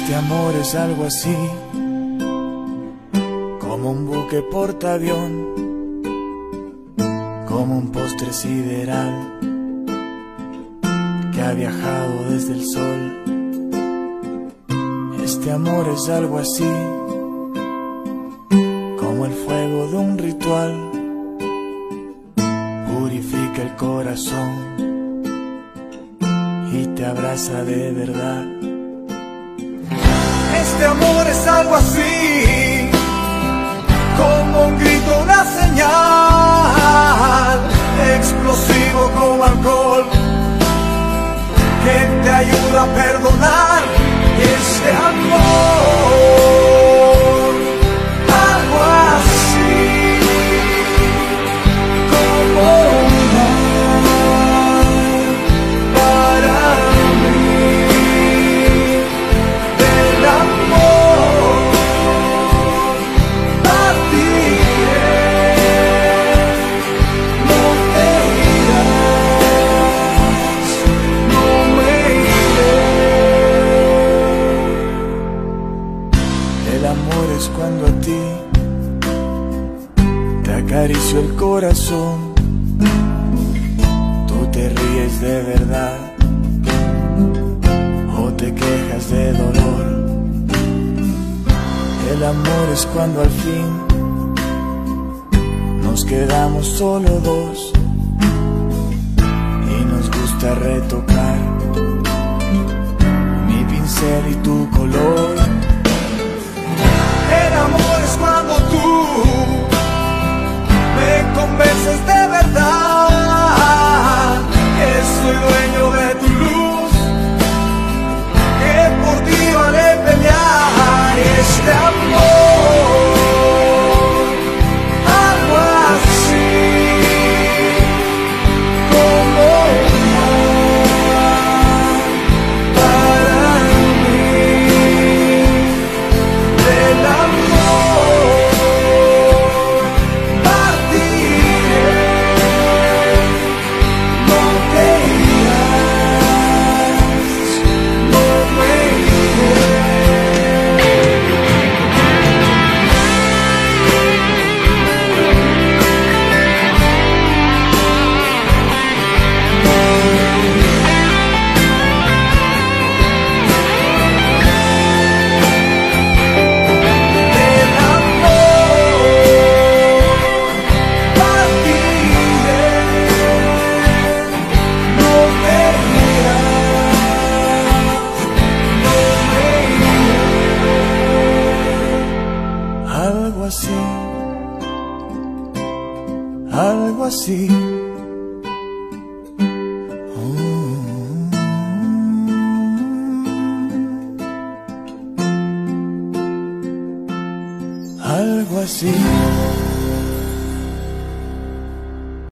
Este amor es algo así, como un buque portaavión, como un postre sideral que ha viajado desde el sol. Este amor es algo así, como el fuego de un ritual, purifica el corazón y te abraza de verdad. Este amor es algo así, como un grito, una señal, explosivo como alcohol, que te ayuda a perdonar. Este amor, algo así, como un mar para mí. Del amor partiré, no te irás, no me iré. El amor es cuando a ti te acaricio el corazón, tú te ríes de verdad o te quejas de dolor. El amor es cuando al fin nos quedamos solo dos y nos gusta retocar mi pincel y tu color. El amor es cuando tú me convences de verdad que soy dueño de tu luz, que por ti vale pelear. Este amor, algo así, como un mar para mí. Del amor partiré, no te irás, no me iré. Del amor partiré, no te irás, no me iré. Algo así, algo así. Algo así.